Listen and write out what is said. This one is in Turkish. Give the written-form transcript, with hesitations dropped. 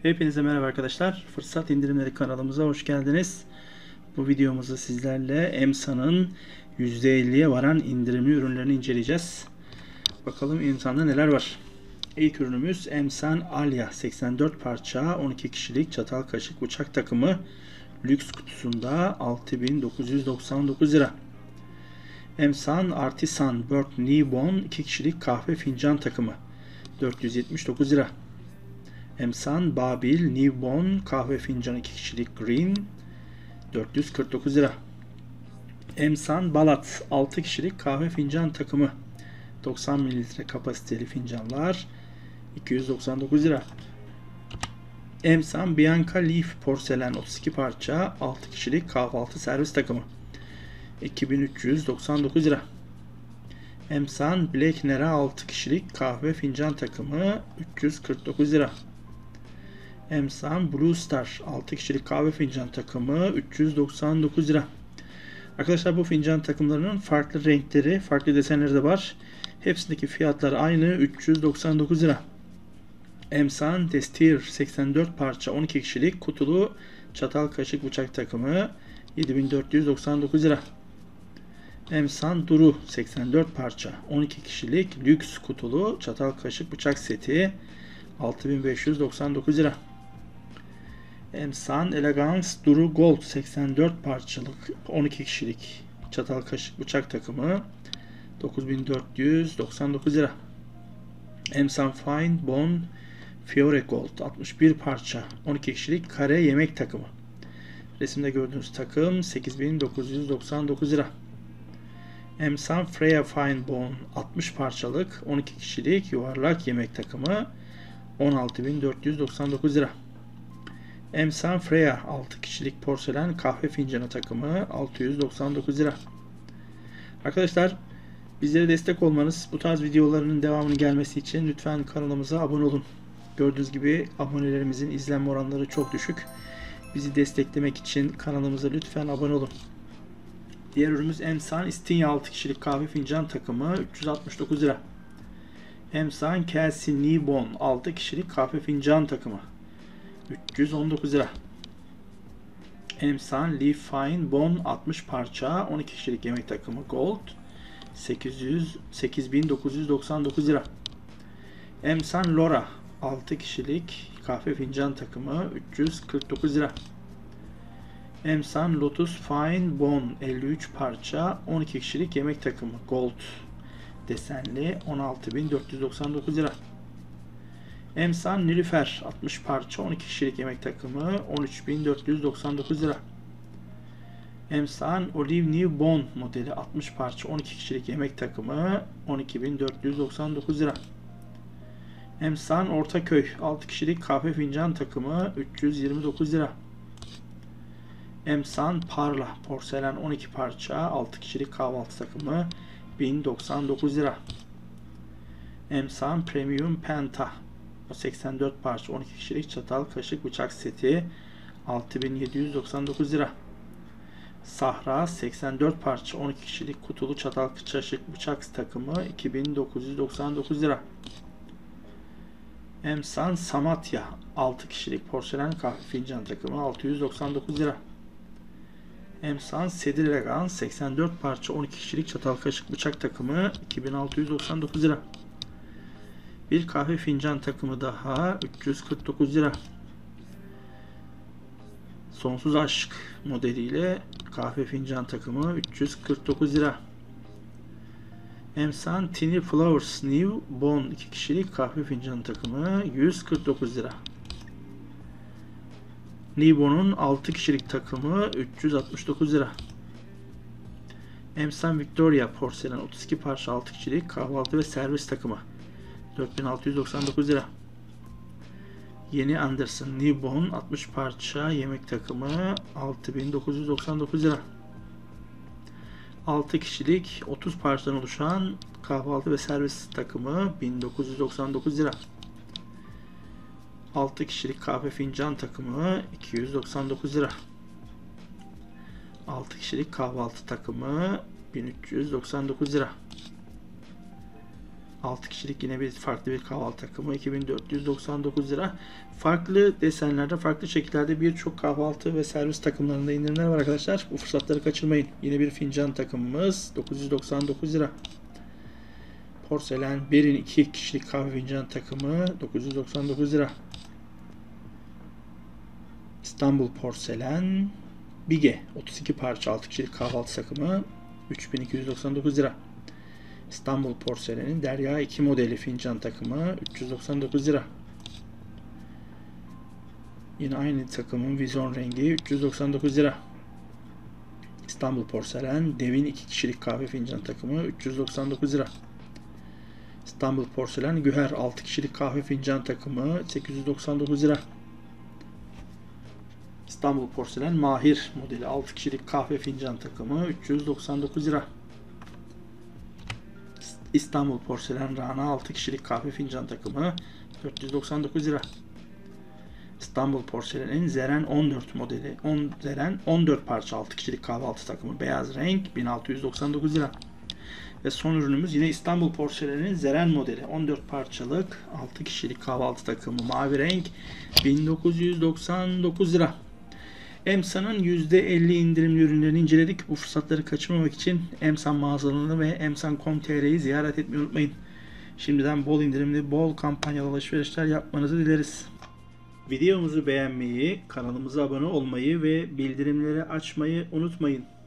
Hepinize merhaba arkadaşlar. Fırsat indirimleri kanalımıza hoş geldiniz. Bu videomuzda sizlerle Emsan'ın %50'ye varan indirimli ürünlerini inceleyeceğiz. Bakalım Emsan'da neler var. İlk ürünümüz Emsan Alya 84 parça 12 kişilik çatal kaşık bıçak takımı lüks kutusunda 6.999 lira. Emsan Artisan Bird Newborn 2 kişilik kahve fincan takımı 479 lira. Emsan Babil Newborn kahve fincanı 2 kişilik green 449 lira. Emsan Balat 6 kişilik kahve fincan takımı 90 ml kapasiteli fincanlar 299 lira. Emsan Bianca Leaf porselen 32 parça 6 kişilik kahvaltı servis takımı 2399 lira. Emsan Black Nera 6 kişilik kahve fincan takımı 349 lira. Emsan Blue Star 6 kişilik kahve fincan takımı 399 lira. Arkadaşlar bu fincan takımlarının farklı renkleri, farklı desenleri de var. Hepsindeki fiyatlar aynı 399 lira. Emsan Destir 84 parça 12 kişilik kutulu çatal kaşık bıçak takımı 7499 lira. Emsan Duru 84 parça 12 kişilik lüks kutulu çatal kaşık bıçak seti 6599 lira. Emsan Elegance Duru Gold 84 parçalık 12 kişilik çatal kaşık bıçak takımı 9499 lira. Emsan Fine Bone Fiore Gold 61 parça 12 kişilik kare yemek takımı. Resimde gördüğünüz takım 8999 lira. Emsan Freya Fine Bone 60 parçalık 12 kişilik yuvarlak yemek takımı 16499 lira. Emsan Freya 6 kişilik porselen kahve fincanı takımı 699 lira. Arkadaşlar bizlere destek olmanız, bu tarz videolarının devamının gelmesi için lütfen kanalımıza abone olun. Gördüğünüz gibi abonelerimizin izlenme oranları çok düşük. Bizi desteklemek için kanalımıza lütfen abone olun. Diğer ürünümüz Emsan İstinye 6 kişilik kahve fincan takımı 369 lira. Emsan Kelsey Newborn 6 kişilik kahve fincan takımı 319 lira. Emsan Leaf Fine Bone 60 parça 12 kişilik yemek takımı Gold 8999 lira. Emsan Lora 6 kişilik kahve fincan takımı 349 lira. Emsan Lotus Fine Bone 53 parça 12 kişilik yemek takımı Gold desenli 16.499 lira. Emsan Nilüfer 60 parça 12 kişilik yemek takımı 13.499 lira. Emsan Olive Newborn modeli 60 parça 12 kişilik yemek takımı 12.499 lira. Emsan Ortaköy 6 kişilik kahve fincan takımı 329 lira. Emsan Parla porselen 12 parça 6 kişilik kahvaltı takımı 1099 lira. Emsan Premium Penta 84 parça 12 kişilik çatal kaşık bıçak seti 6799 lira. Sahra 84 parça 12 kişilik kutulu çatal kaşık bıçak takımı 2999 lira. Emsan Samatya 6 kişilik porselen kahve fincan takımı 699 lira. Emsan Sedir Elegans 84 parça 12 kişilik çatal kaşık bıçak takımı 2699 lira. Bir kahve fincan takımı daha 349 lira. Sonsuz Aşk modeliyle kahve fincan takımı 349 lira. Emsan Tiny Flowers New Bone 2 kişilik kahve fincan takımı 149 lira. Newborn'un 6 kişilik takımı 369 lira. Emsan Victoria porselen 32 parça 6 kişilik kahvaltı ve servis takımı 4699 lira. Yeni Anderson Newborn 60 parça yemek takımı 6999 lira. 6 kişilik 30 parçadan oluşan kahvaltı ve servis takımı 1999 lira. 6 kişilik kahve fincan takımı 299 lira. 6 kişilik kahvaltı takımı 1399 lira. 6 kişilik yine bir farklı bir kahvaltı takımı 2499 lira. Farklı desenlerde, farklı şekillerde birçok kahvaltı ve servis takımlarında indirimler var arkadaşlar. Bu fırsatları kaçırmayın. Yine bir fincan takımımız 999 lira. Porselen Berin 2 kişilik kahve fincan takımı 999 lira. İstanbul Porselen Bige 32 parça 6 kişilik kahvaltı takımı 3299 lira. İstanbul Porselen'in Derya 2 modeli fincan takımı 399 lira. Yine aynı takımın vizon rengi 399 lira. İstanbul Porselen Devin 2 kişilik kahve fincan takımı 399 lira. İstanbul Porselen Güher 6 kişilik kahve fincan takımı 899 lira. İstanbul Porselen Mahir modeli 6 kişilik kahve fincan takımı 399 lira. İstanbul Porselen Rana 6 kişilik kahve fincan takımı 499 lira. İstanbul Porselen'in Zeren 14 modeli Zeren 14 parça 6 kişilik kahvaltı takımı beyaz renk 1699 lira. Ve son ürünümüz yine İstanbul Porselen'in Zeren modeli 14 parçalık 6 kişilik kahvaltı takımı mavi renk 1999 lira. Emsa'nın %50 indirimli ürünlerini inceledik. Bu fırsatları kaçırmamak için Emsa mağazalarını ve emsan.com.tr'yi ziyaret etmeyi unutmayın. Şimdiden bol indirimli, bol kampanyalı alışverişler yapmanızı dileriz. Videomuzu beğenmeyi, kanalımıza abone olmayı ve bildirimleri açmayı unutmayın.